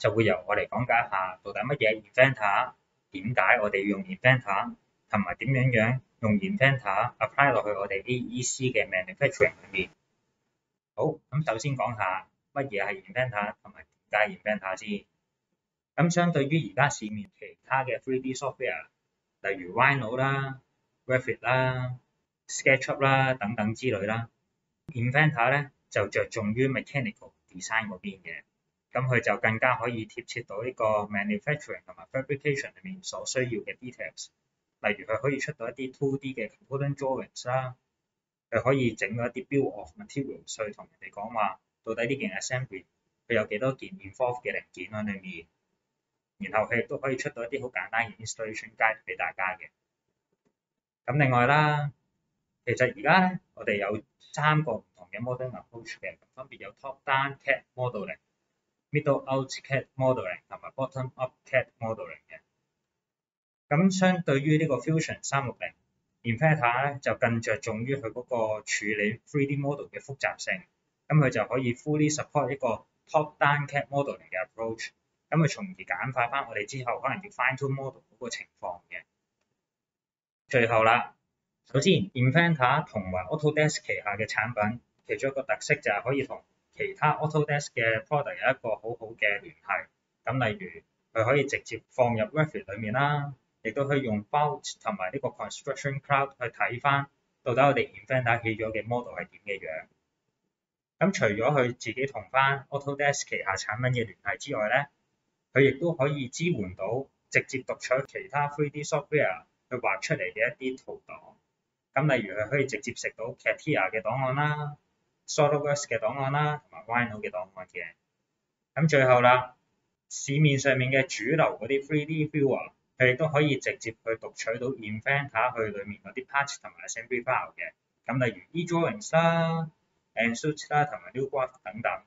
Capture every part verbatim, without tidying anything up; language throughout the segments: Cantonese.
就會由我嚟講解下到底乜嘢 Inventor，點解我哋要用 Inventor，同埋點樣樣用 Inventor apply 落去我哋 A E C 嘅 manufacturing 裏面。好，咁首先講下乜嘢係 Inventor 同埋點解 Inventor 先。咁相對於而家市面其他嘅 three D software，例如 Rhino 啦、Revit 啦、SketchUp 啦等等之類啦 ，Inventor 咧就着重於 mechanical design 嗰邊嘅，咁佢就更加可以貼切到呢個 manufacturing 同埋 fabrication 裏面所需要嘅 details。例如佢可以出到一啲 two D 嘅 component drawings 啦，佢可以整到一啲 bill of materials 去同人哋講話，到底呢件 assembly 佢有幾多件 involved 嘅零件喺裏面。然後佢亦都可以出到一啲好簡單嘅 installation guide 俾大家嘅。咁另外啦，其實而家咧我哋有三個唔同嘅 modeling approach 嘅，分別有 top down C A D modeling、middle out C A D modeling 同埋 bottom up C A D modeling 嘅。咁相對於呢個 Fusion 三六零 Inventor 咧就更着重於佢嗰個處理 three D model 嘅複雜性，咁佢就可以 fully support 一個 top down C A D modeling 嘅 approach。咁佢從而簡化翻我哋之後可能要 fine tune model 嗰個情況嘅。最後啦，首先 Inventor 同埋 Autodesk 旗下嘅產品，其中一個特色就係可以同其他 Autodesk 嘅 product 有一個好好嘅聯繫。咁例如佢可以直接放入 Revit 裏面啦，亦都可以用 Vault 同埋呢個 Construction Cloud 去睇翻到底我哋 Inventor 起咗嘅 model 係點嘅樣。咁除咗佢自己同翻 Autodesk 旗下產品嘅聯繫之外咧，佢亦都可以支援到直接讀取其他 three D software 去畫出嚟嘅一啲圖檔。咁例如佢可以直接食到 CATIA 嘅檔案啦、SolidWorks 嘅檔案啦，同埋 Rhino 嘅檔案嘅。咁最後啦，市面上面嘅主流嗰啲 three D viewer， 佢亦都可以直接去讀取到 Inventor 去裡面嗰啲 parts 同埋 assembly file 嘅。咁例如 eDrawings 啦、Ensouch 啦同埋 NuGraph 等等。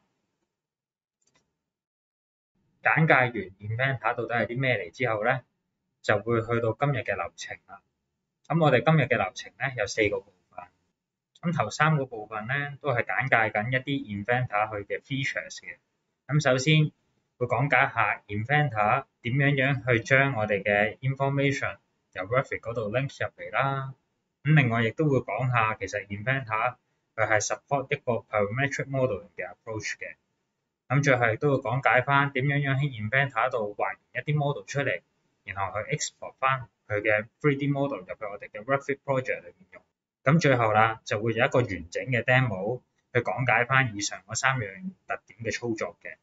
簡介完 Inventor 到底係啲咩嚟之後咧，就會去到今日嘅流程啦。咁我哋今日嘅流程咧有四個部分。咁頭三個部分咧都係簡介緊一啲 Inventor 佢嘅 features 嘅。咁首先會講解下 Inventor 點樣樣去將我哋嘅 information 由 Revit 嗰度 link 入嚟啦。咁另外亦都會講下其實 Inventor 佢係 support 一個 parametric modeling 嘅 approach 嘅。咁最後亦都會講解翻點樣樣喺 Inventor 度畫完一啲 model 出嚟，然後去 export 翻佢嘅 three D model 入去我哋嘅 Revit project 裏面用。咁最後啦，就會有一個完整嘅 demo 去講解翻以上嗰三樣特點嘅操作嘅。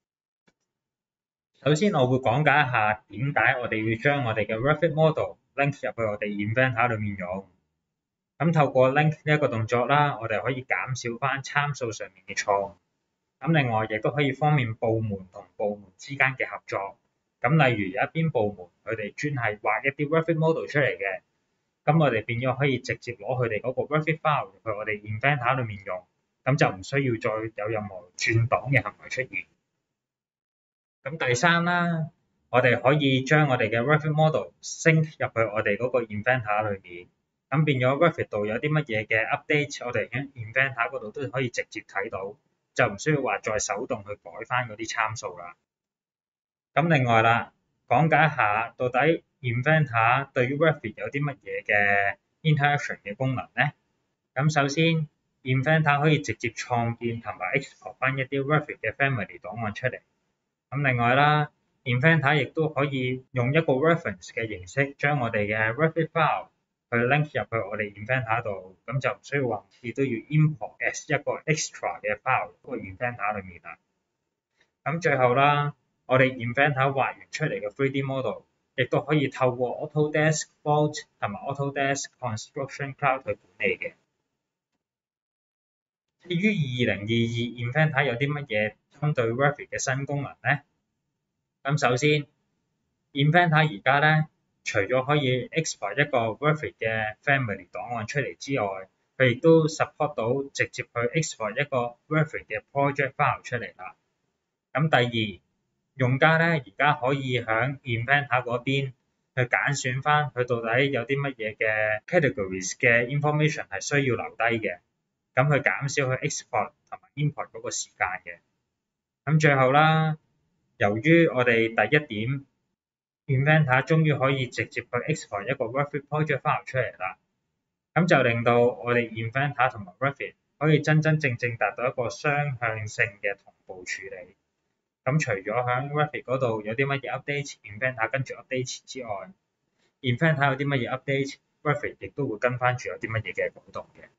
首先我會講解一下點解我哋要將我哋嘅 Revit model link 入去我哋 Inventor 裏面用。咁透過 link 呢一個動作啦，我哋可以減少翻參數上面嘅錯誤。咁另外亦都可以方便部門同部門之間嘅合作。咁例如有一邊部門佢哋專係畫一啲 Revit model 出嚟嘅，咁我哋變咗可以直接攞佢哋嗰個 Revit file 入去我哋 Inventor 裏面用，咁就唔需要再有任何轉檔嘅行為出現。咁第三啦，我哋可以將我哋嘅 Revit model sync 入去我哋嗰個 Inventor 裏面，咁變咗 Revit 度有啲乜嘢嘅 update， 我哋喺 Inventor 嗰度都可以直接睇到。就唔需要話再手動去改翻嗰啲參數啦。咁另外啦，講解一下到底 Inventor 對於 Revit 有啲乜嘢嘅 interaction 嘅功能咧？咁首先 Inventor 可以直接創建同埋 export 翻一啲 Revit 嘅 family 檔案出嚟。咁另外啦 ，Inventor 亦都可以用一個 reference 嘅形式將我哋嘅 Revit file去 link 入去我哋 Inventor 度，咁就唔需要話亦都要 import as 一個 extra 嘅 file 嗰個 Inventor 裏面啦。咁最後啦，我哋 Inventor 畫完出嚟嘅 three D model， 亦都可以透過 Autodesk Vault 同埋 Autodesk Construction Cloud 去管理嘅。至於二零二二 Inventor 有啲乜嘢針對 Revit 嘅新功能咧？咁首先 Inventor 而家咧，除咗可以 export 一個 Revit 嘅 family 檔案出嚟之外，佢亦都 support 到直接去 export 一個 Revit 嘅 project file 出嚟啦。咁第二，用家咧而家可以喺 Inventor 嗰邊去揀選翻佢到底有啲乜嘢嘅 categories 嘅 information 係需要留低嘅，咁去減少去 export 同埋 import 嗰個時間嘅。咁最後啦， 由於我哋第一點 Inventor 終於可以直接去 export 一個 Revit project file 出嚟啦，咁就令到我哋 Inventor 同埋 Revit 可以真真正正達到一個雙向性嘅同步處理。咁除咗喺 Revit 嗰度有啲乜嘢 update，Inventor 跟住 update 之外 ，Inventor 有啲乜嘢 update，Revit 亦都會跟翻住有啲乜嘢嘅改動嘅。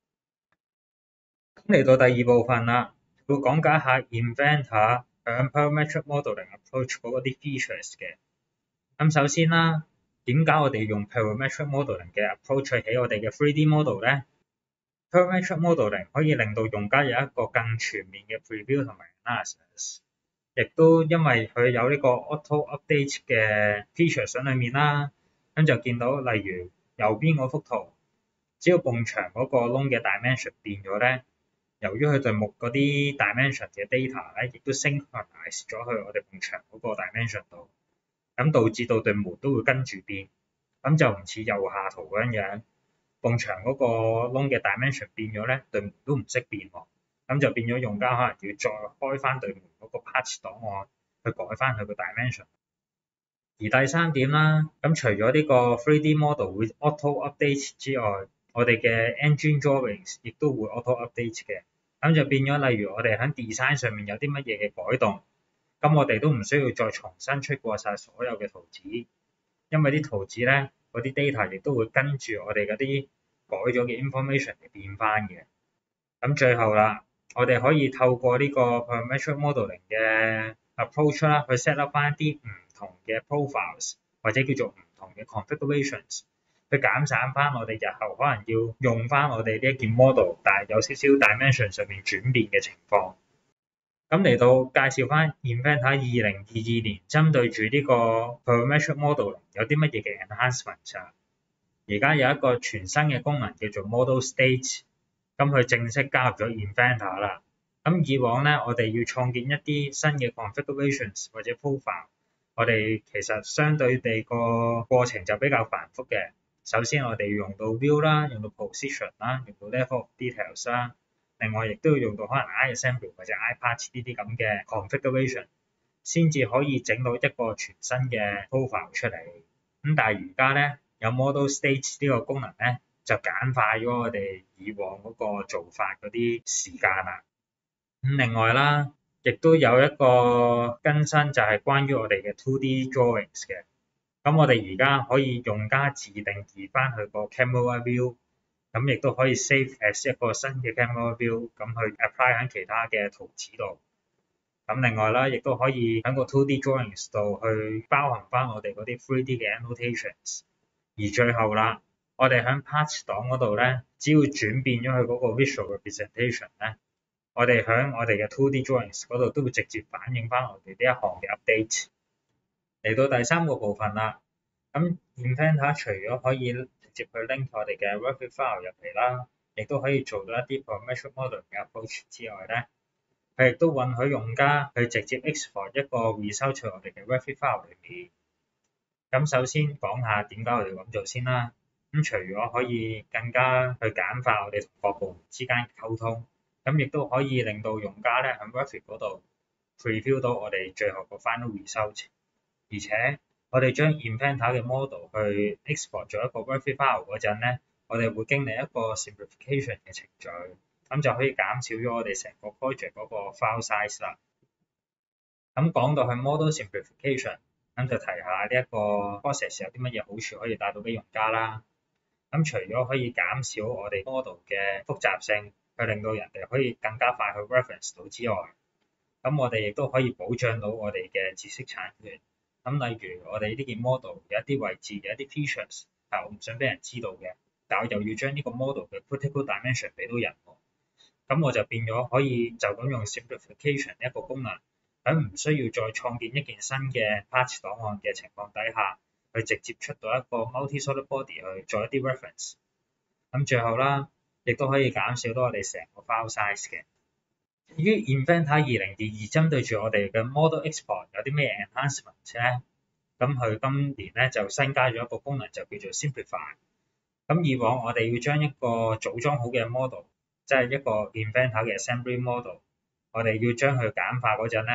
咁嚟到第二部分啦，會講解下 Inventor 響 Parametric Modeling Approach 嗰啲 features 嘅。咁首先啦，點解我哋用 Parametric Modeling 嘅 approach 去起我哋嘅 three D model 咧 ？Parametric Modeling 可以令到用家有一個更全面嘅 preview 同埋 analysis， 亦都因為佢有呢個 auto update 嘅 features 喺裏面啦，咁就見到例如右邊嗰幅圖，只要埲牆嗰個窿嘅 dimension 變咗咧，由於佢對木嗰啲 dimension 嘅 data 咧，亦都 synchronize 咗去我哋埲牆嗰個 dimension 度，咁導致到對門都會跟住變，咁就唔似右下圖咁樣，埲牆嗰個窿嘅 dimension 變咗咧，對門都唔識變喎，咁就變咗用家可能要再開翻對門嗰個 patch 檔案去改翻佢個 dimension。而第三點啦，咁除咗呢個 three D model 會 auto update 之外，我哋嘅 engine drawings 亦都會 auto update 嘅，咁就變咗例如我哋喺 design 上面有啲乜嘢嘅改動，咁我哋都唔需要再重新出過晒所有嘅圖紙，因為啲圖紙咧嗰啲 data 亦都會跟住我哋嗰啲改咗嘅 information 嚟變翻嘅。咁最後啦，我哋可以透過呢個 Parametric Modeling 嘅 approach 啦，去 set up 翻一啲唔同嘅 profiles 或者叫做唔同嘅 configurations， 去減省翻我哋日後可能要用翻我哋呢一件 model， 但係有少少 dimension 上面轉變嘅情況。咁嚟到介紹翻 Inventor 二零二二年針對住呢個 Parametric Modeling 有啲乜嘢嘅 enhancement 啊？而家有一個全新嘅功能叫做 Model State， 咁佢正式加入咗 Inventor 啦。咁以往咧，我哋要創建一啲新嘅 configurations 或者 profile， 我哋其實相對地個過程就比較繁複嘅。首先我哋要用到 View 啦，用到 Position 啦，用到 Level of Details 啦，另外亦都要用到可能 iAssembly 或者 iPart 呢啲咁嘅 configuration， 先至可以整到一個全新嘅 profile 出嚟。咁但係而家咧有 Model State 呢個功能咧，就簡化咗我哋以往嗰個做法嗰啲時間啦。咁另外啦，亦都有一個更新就係關於我哋嘅 two D drawings 嘅。咁我哋而家可以用家自定義翻佢個 camera view， 咁亦都可以 save as 一個新嘅 camera view， 咁去 apply 喺其他嘅圖紙度。咁另外啦，亦都可以喺個 two D drawings 度去包含翻我哋嗰啲 three D 嘅 annotations。而最後啦，我哋喺 patch 檔嗰度咧，只要轉變咗佢嗰個 visual representation 咧，我哋喺我哋嘅 two D drawings 嗰度都會直接反映翻我哋呢一項嘅 update。嚟到第三個部分啦，咁 Inventor 除咗可以直接去 link 我哋嘅 Revit file 入嚟啦，亦都可以做到一啲 Parametric Modeling 嘅 approach 之外咧，佢亦都允許用家去直接 export 一個 result 去我哋嘅 Revit file 裏面。咁首先講下點解我哋咁做先啦。咁除咗可以更加去簡化我哋同各部門之間嘅溝通，咁亦都可以令到用家咧喺 Revit 嗰度 preview 到我哋最後個 final result。而且我哋將 Inventor 嘅 model 去 export 咗一個 Revit file 嗰陣咧，我哋會經歷一個 simplification 嘅程序，咁就可以減少咗我哋成個 project 嗰個 file size 啦。咁講到去 model simplification， 咁就提下呢一個 process 有啲乜嘢好處可以帶到俾用家啦。咁除咗可以減少我哋 model 嘅複雜性，去令到人哋可以更加快去 reference 到之外，咁我哋亦都可以保障到我哋嘅知識產權。咁例如我哋呢件 model 有一啲位置有一啲 features 係我唔想俾人知道嘅，但我又要將呢個 model 嘅 critical dimension 俾到人喎，咁我就變咗可以就咁用 simplification 一個功能，喺唔需要再創建一件新嘅 patch 檔案嘅情況底下，去直接出到一個 multi-solid body 去做一啲 reference。咁最後啦，亦都可以減少到我哋成個 file size 嘅。至於 Inventor 二零二二針對住我哋嘅 model export 有啲咩 enhancement 咧？咁佢今年咧就新加咗一個功能，就叫做 simplify。咁以往我哋要將一個組裝好嘅 model， 即係一個 Inventor 嘅 assembly model， 我哋要將佢簡化嗰陣咧，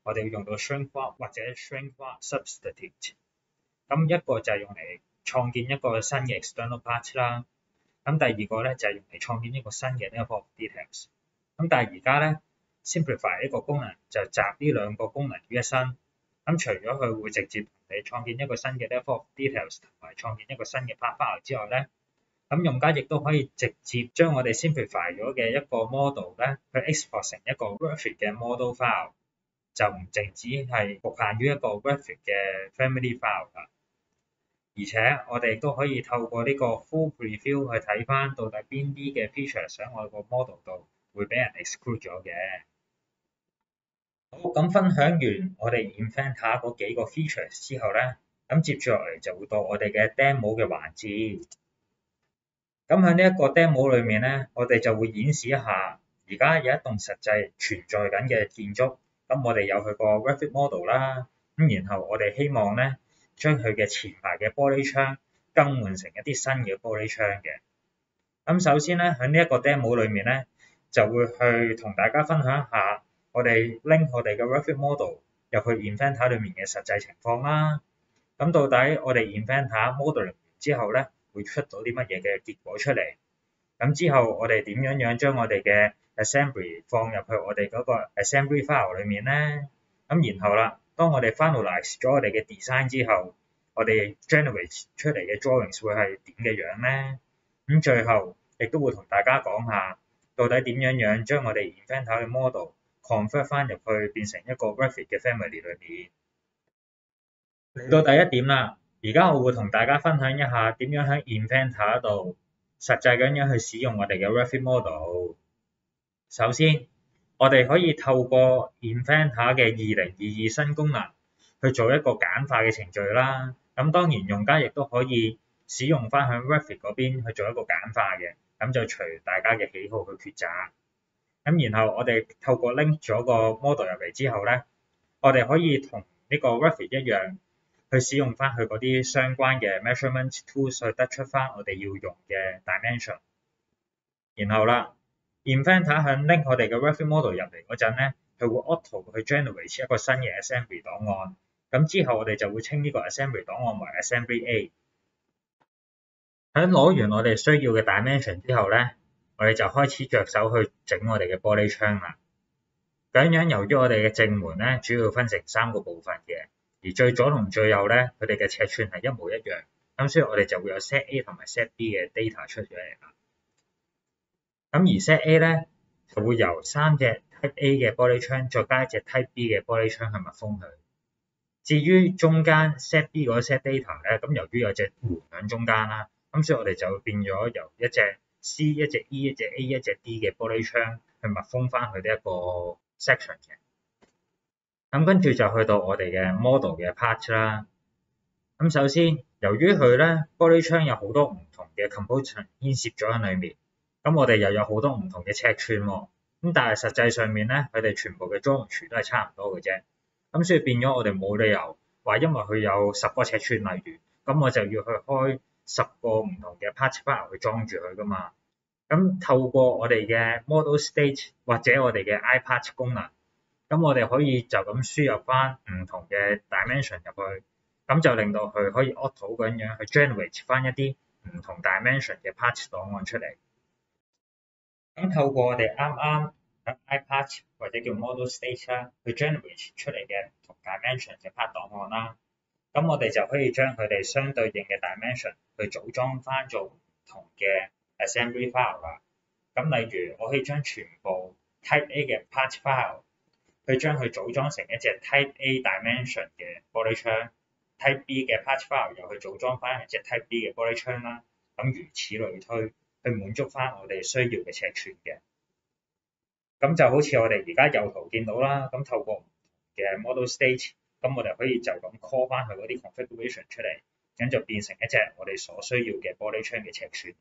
我哋要用到 shrink wrap 或者 shrink wrap substitute。咁一個就係用嚟創建一個新嘅 external part 啦。咁第二個咧就係用嚟創建一個新嘅 level of details。咁但係而家咧 simplify 呢個功能就集呢兩個功能於一身。咁除咗佢會直接同你創建一個新嘅 level of details 同埋創建一個新嘅 part file 之外咧，咁用家亦都可以直接將我哋 simplify 咗嘅一個 model 咧，去 export 成一個 graphic 嘅 model file， 就唔淨止係局限於一個 graphic 嘅 family file 啦。而且我哋都可以透過呢個 full preview 去睇翻到底邊啲嘅 feature 喺我個 model 度會俾人 exclude 咗嘅。好，咁分享完我哋 Inventor 嗰幾個 features 之後咧，咁接住落嚟就會到我哋嘅 demo 嘅環節。咁喺呢一個 demo 裏面咧，我哋就會演示一下而家有一棟實際存在緊嘅建築。咁我哋有佢個 graphic model 啦，咁然後我哋希望咧將佢嘅前排嘅玻璃窗更換成一啲新嘅玻璃窗嘅。咁首先咧喺呢一個 demo 裏面咧，就會去同大家分享一下我哋 link 我哋嘅 graphic model 入去 Inventor 裏面嘅實際情況啦。咁到底我哋 Inventor model 完之後咧，會出到啲乜嘢嘅結果出嚟？咁之後我哋點樣樣將我哋嘅 assembly 放入去我哋嗰個 assembly file 裏面咧？咁然後啦，當我哋 finalize 咗我哋嘅 design 之後，我哋 generate 出嚟嘅 drawings 會係點嘅樣咧？咁最後亦都會同大家講下，到底點樣樣將我哋 Inventor 嘅 model convert 翻入去變成一個 graphic 嘅 family 裏面。嚟到第一點啦，而家我會同大家分享一下點樣喺 Inventor 度實際咁樣去使用我哋嘅 graphic model。首先，我哋可以透過 Inventor 嘅二零二二新功能去做一個簡化嘅程序啦。咁當然用家亦都可以使用翻喺 graphic 嗰邊去做一個簡化嘅，咁就隨大家嘅喜好去抉擇。咁然後我哋透過 link 咗個 model 入嚟之後咧，我哋可以同呢個 graphic 一樣，去使用翻佢嗰啲相關嘅 measurement tools 去得出翻我哋要用嘅 dimension。然後啦 ，Inventor 響 link 我哋嘅 graphic model 入嚟嗰陣咧，佢會 auto 去 generate 一個新嘅 assembly 檔案。咁之後我哋就會稱呢個 assembly 檔案為 assembly A。喺攞完我哋需要嘅 dimension 之後咧，我哋就開始着手去整我哋嘅玻璃窗啦。咁樣由於我哋嘅正門咧，主要分成三個部分嘅。而最左同最右咧，佢哋嘅尺寸係一模一樣，咁所以我哋就會有 set A 同埋 set B 嘅 data 出咗嚟啦。咁而 set A 咧就會由三隻 type A 嘅玻璃窗再加一隻 type B 嘅玻璃窗去密封佢。至於中間 set B 嗰 set data 咧，咁由於有隻門喺中間啦，咁所以我哋就會變咗由一隻 C、一隻 E、一隻 A、一隻 D 嘅玻璃窗去密封翻佢呢一個 section 嘅。咁跟住就去到我哋嘅 model 嘅 part 啦。咁首先，由於佢咧玻璃窗有好多唔同嘅 component 牽涉咗喺裏面，咁我哋又有好多唔同嘅尺寸喎。咁但係實際上面咧，佢哋全部嘅 geometry 都係差唔多嘅啫。咁所以變咗我哋冇理由話因為佢有十個尺寸，例如，咁我就要去開十個唔同嘅 part file 去裝住佢噶嘛。咁透過我哋嘅 model state 或者我哋嘅 iPart 功能，咁我哋可以就咁輸入翻唔同嘅 dimension 入去，咁就令到佢可以 auto 咁樣去 generate 翻一啲唔同 dimension 嘅 part 檔案出嚟。咁透過我哋啱啱喺 iPart 或者叫 model state 啦，去 generate 出嚟嘅唔同 dimension 嘅 part 檔案啦，咁我哋就可以將佢哋相對應嘅 dimension 去組裝翻做唔同嘅 assembly file 啦。咁例如我可以將全部 type A 嘅 part file去將佢組裝成一隻 type A dimension 嘅玻璃窗 ，type B 嘅 part file 又去組裝翻一隻 type B 嘅玻璃窗啦，咁如此類推，去滿足翻我哋需要嘅尺寸嘅。咁就好似我哋而家右圖見到啦，咁透過唔同嘅 model state，咁我哋可以就咁 call 翻佢嗰啲 configuration 出嚟，咁就變成一隻我哋所需要嘅玻璃窗嘅尺寸。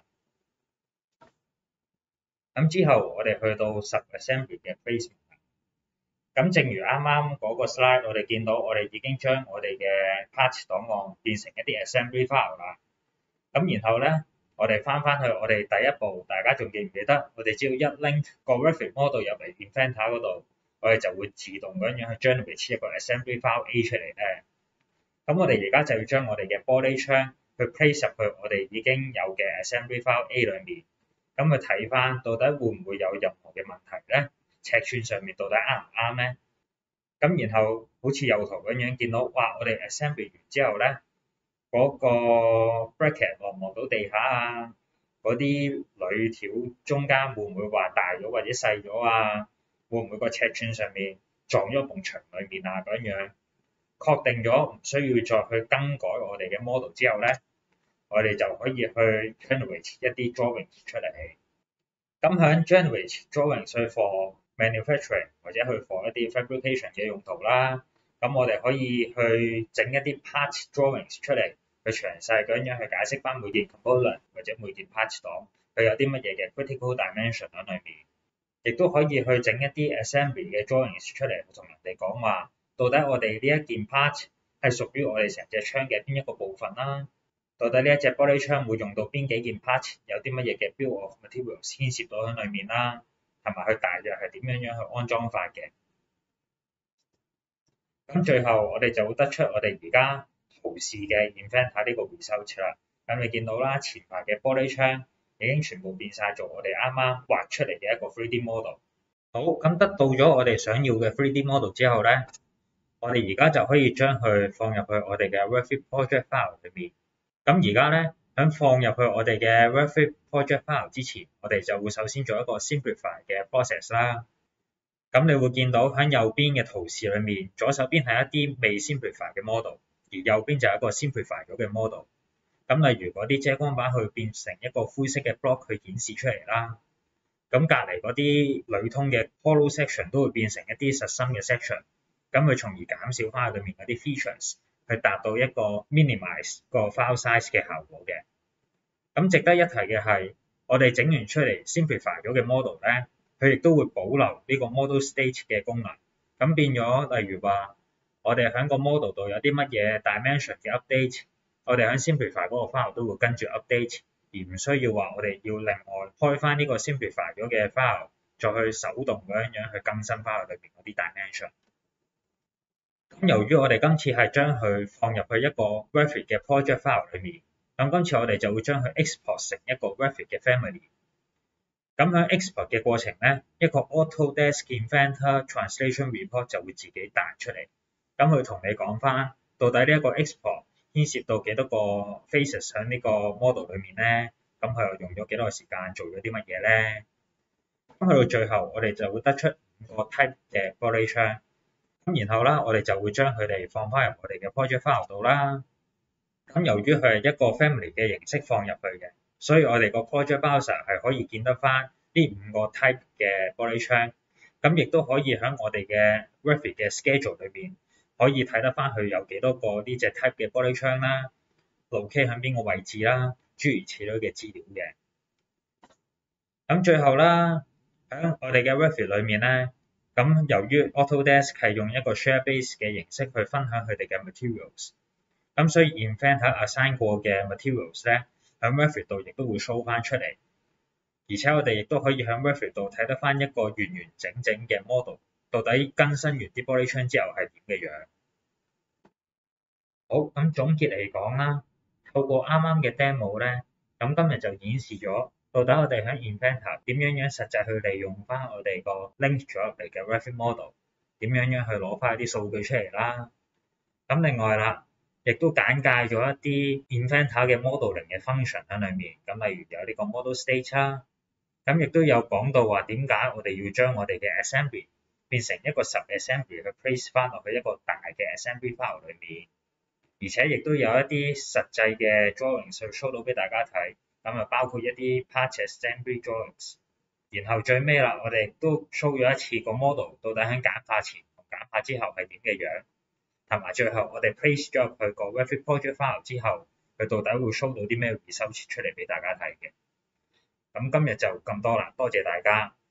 咁之後我哋去到 sub-assembly 嘅 placement。咁正如啱啱嗰個 slide，我哋見到我哋已經將我哋嘅 part 檔案變成一啲 assembly file 啦。咁然後咧，我哋翻翻去我哋第一步，大家仲記唔記得？我哋只要一 link 個 graphic model 入嚟 Inventor 嗰度， 我哋就會自動咁樣去 generate 一個 assembly file A 出嚟咧。咁我哋而家就要將我哋嘅玻璃窗去 place 入去我哋已經有嘅 assembly file A 裏面，咁去睇翻到底會唔會有任何嘅問題咧？尺寸上面到底啱唔啱咧？咁然後好似右圖咁樣見到，哇！我哋 assembly 完之後咧，嗰、那個 bracket 望唔望到地下啊？嗰啲鋁條中間會唔會話大咗或者細咗啊？會唔會個尺寸上面撞咗埲牆裏面啊？咁樣確定咗唔需要再去更改我哋嘅 model 之後咧，我哋就可以去 generate 一啲 drawing 出嚟。咁喺 generate drawing 去 for manufacturing 或者去 for 一啲 fabrication 嘅用途啦。咁我哋可以去整一啲 part drawings 出嚟，去詳細咁樣去解釋翻每件 component 或者每件 part 檔佢有啲乜嘢嘅 critical dimension 喺裏面。亦都可以去整一啲 assembly 嘅 drawings 出嚟，同人哋講話，到底我哋呢一件 part 係屬於我哋成隻窗嘅邊一個部分啦？到底呢一隻玻璃窗會用到邊幾件 part， 有啲乜嘢嘅 bill of materials 牽涉到喺裏面啦，同埋佢大約係點樣樣去安裝法嘅。咁最後我哋就會得出我哋而家圖示嘅 Inventor 呢個回收車啦。咁你見到啦，前排嘅玻璃窗已經全部變晒做我哋啱啱畫出嚟嘅一個 three D model。好，咁得到咗我哋想要嘅 three D model 之後咧，我哋而家就可以將佢放入去我哋嘅 Revit project file 裏面。咁而家咧，喺放入去我哋嘅 Revit project file 之前，我哋就會首先做一個 simplify 嘅 process 啦。咁你會見到喺右邊嘅圖示裏面，左手邊係一啲未 simplify 嘅 model， 而右邊就係一個 simplify 咗嘅 model。咁例如嗰啲遮光板去變成一個灰色嘅 block 去顯示出嚟啦。咁隔離嗰啲鋁通嘅 hollow section 都會變成一啲實心嘅 section， 咁佢從而減少翻裏面嗰啲 features， 去達到一個 minimize 個 file size 嘅效果嘅。咁值得一提嘅係，我哋整完出嚟 simplify 咗嘅 model 咧，佢亦都會保留呢個 model stage 嘅功能。咁變咗，例如話我哋喺個 model 度有啲乜嘢 dimension 嘅 update， 我哋喺 simplify 嗰個 file 都會跟住 update。而唔需要話我哋要另外開翻呢個 simplify 咗嘅 file， 再去手動咁樣去更新 file 裏邊嗰啲 dimension。咁由於我哋今次係將佢放入去一個 Revit 嘅 project file 裏面，咁今次我哋就會將佢 export 成一個 Revit 嘅 family。咁喺 export 嘅過程咧，一個 Autodesk Inventor Translation Report 就會自己彈出嚟。咁佢同你講翻，到底呢一個 export牽涉到幾多個 phases 喺呢個 model 裏面咧？咁佢又用咗幾多個時間做咗啲乜嘢咧？咁去到最後，我哋就會得出五個 type 嘅玻璃窗。咁然後啦，我哋就會將佢哋放翻入我哋嘅 project file 度啦。咁由於佢係一個 family 嘅形式放入去嘅，所以我哋個 project browser 係可以見得翻呢五個 type 嘅玻璃窗。咁亦都可以喺我哋嘅 Revit 嘅 schedule 裏邊，可以睇得翻佢有幾多個呢隻 type 嘅玻璃窗啦，locate喺邊個位置啦，諸如此類嘅資料嘅。咁最後啦，喺我哋嘅 Revit 裏面咧，咁由於 Autodesk 係用一個 share base 嘅形式去分享佢哋嘅 materials， 咁所以 Inventor assign 過嘅 materials 咧，喺 Revit 度亦都會 show 翻出嚟。而且我哋亦都可以喺 Revit 度睇得翻一個完完整整嘅 model， 到底更新完啲玻璃窗之後係點嘅樣。好，咁總結嚟講啦，透過啱啱嘅 demo 咧，咁今日就顯示咗到底我哋喺 Inventor 點樣樣實際去利用翻我哋個 link 咗入嚟嘅 Revit model， 點樣樣去攞翻啲數據出嚟啦。咁另外啦，亦都簡介咗一啲 Inventor 嘅 modeling 嘅 function 喺裏面，咁例如有呢個 model stage 啦，咁亦都有講到話點解我哋要將我哋嘅 assembly 變成一個 sub assembly 去 place 翻落去一個大嘅 assembly file 裏面，而且亦都有一啲實際嘅 drawings 去 show 到俾大家睇，咁啊包括一啲 part assembly drawings， 然後最尾啦，我哋亦都 show 咗一次個 model 到底喺簡化前同簡化之後係點嘅樣，同埋最後我哋 place 咗入去個 Revit project file 之後，佢到底會 show 到啲咩 result 出嚟俾大家睇嘅。咁今日就咁多啦，多謝大家。